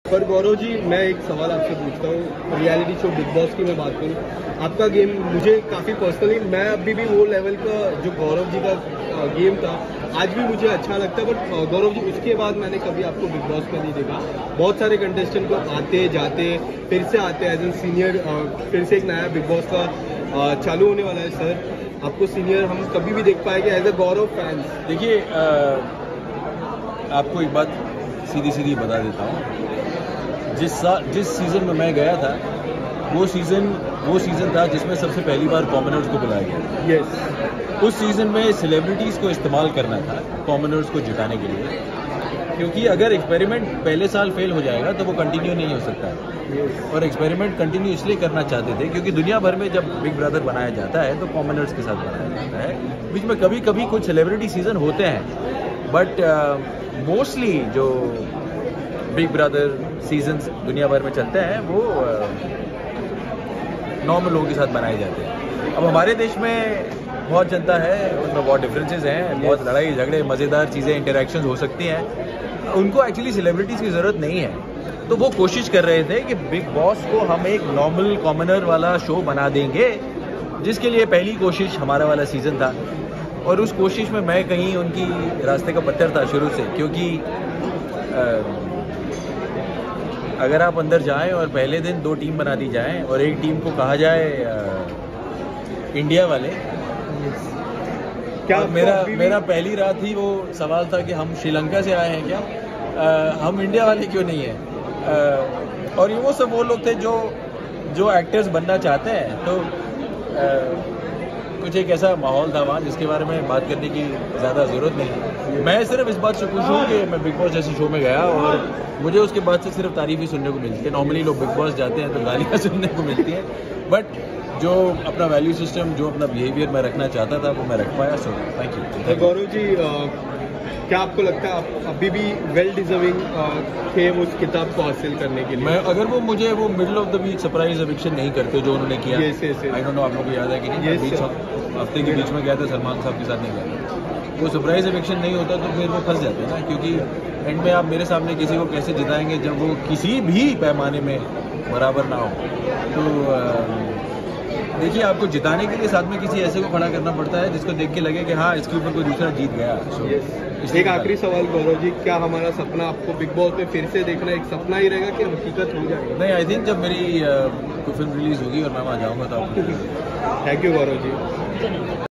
पर गौरव जी, मैं एक सवाल आपसे पूछता हूँ। रियलिटी शो बिग बॉस की मैं बात करूँ, आपका गेम मुझे काफ़ी पर्सनली, मैं अभी भी वो लेवल का जो गौरव जी का गेम था आज भी मुझे अच्छा लगता है। बट गौरव जी, उसके बाद मैंने कभी आपको बिग बॉस में नहीं देखा। बहुत सारे कंटेस्टेंट को आते जाते फिर से आते एज एन सीनियर, फिर से एक नया बिग बॉस का चालू होने वाला है सर। आपको सीनियर हम कभी भी देख पाएंगे एज ए गौरव फैंस? देखिए, आपको एक बात सीधी सीधी बता देता हूँ। जिस सीज़न में मैं गया था वो सीज़न था जिसमें सबसे पहली बार कॉमनर्स को बुलाया गया। यस। उस सीज़न में सेलिब्रिटीज़ को इस्तेमाल करना था कॉमनर्स को जिताने के लिए, क्योंकि अगर एक्सपेरिमेंट पहले साल फेल हो जाएगा तो वो कंटिन्यू नहीं हो सकता है। और एक्सपेरिमेंट कंटिन्यू इसलिए करना चाहते थे क्योंकि दुनिया भर में जब बिग ब्रदर बनाया जाता है तो कॉमनर्स के साथ बनाया जाता है। बीच में कभी कभी कुछ सेलिब्रिटी सीज़न होते हैं, बट मोस्टली जो बिग ब्रदर सीजन्स दुनिया भर में चलते हैं वो नॉर्मल लोगों के साथ बनाए जाते हैं। अब हमारे देश में बहुत जनता है, उनमें बहुत डिफरेंसेस हैं, बहुत लड़ाई झगड़े मज़ेदार चीज़ें इंटरेक्शंस हो सकती हैं। उनको एक्चुअली सेलिब्रिटीज़ की ज़रूरत नहीं है। तो वो कोशिश कर रहे थे कि बिग बॉस को हम एक नॉर्मल कॉमनर वाला शो बना देंगे, जिसके लिए पहली कोशिश हमारा वाला सीज़न था। और उस कोशिश में मैं कहीं उनकी रास्ते का पत्थर था शुरू से, क्योंकि अगर आप अंदर जाएं और पहले दिन 2 टीम बना दी जाएं और एक टीम को कहा जाए इंडिया वाले, क्या मेरा पहली रात ही वो सवाल था कि हम श्रीलंका से आए हैं क्या, हम इंडिया वाले क्यों नहीं हैं। और वो सब वो लोग थे जो एक्टर्स बनना चाहते हैं। तो कुछ एक ऐसा माहौल था वहाँ जिसके बारे में बात करने की ज़्यादा ज़रूरत नहीं है। मैं सिर्फ इस बात से खुश हूँ कि मैं बिग बॉस जैसे शो में गया और मुझे उसके बाद से सिर्फ तारीफ ही सुनने को मिलती है। नॉर्मली लोग बिग बॉस जाते हैं तो गालियाँ सुनने को मिलती हैं, बट जो अपना वैल्यू सिस्टम, जो अपना बिहेवियर मैं रखना चाहता था वो मैं रख पाया। So thank you. गौरव जी, क्या आपको लगता है आप अभी भी वेल डिजर्विंग थे उस किताब को हासिल करने के लिए? अगर वो मुझे वो middle of the week surprise eviction नहीं करते जो उन्होंने किया, आई डोंट नो आप लोगों को याद है कि नहीं, हफ्ते के बीच में गया था सलमान साहब के साथ नहीं गया, वो सरप्राइज एविक्शन नहीं होता तो फिर वो फंस जाते हैं ना। क्योंकि एंड में आप मेरे सामने किसी को कैसे जिताएंगे जब वो किसी भी पैमाने में बराबर ना हो। तो देखिए, आपको जिताने के लिए साथ में किसी ऐसे को खड़ा करना पड़ता है जिसको देख के लगे कि हाँ, इसके ऊपर कोई दूसरा जीत गया। एक आखिरी सवाल गौरव जी, क्या हमारा सपना आपको बिग बॉस में फिर से देखना एक सपना ही रहेगा कि हकीकत हो जाएगा? नहीं, आई थिंक जब मेरी कोई फिल्म रिलीज होगी और मैं वहाँ जाऊँगा तो आपको। Thank you Gaurav ji.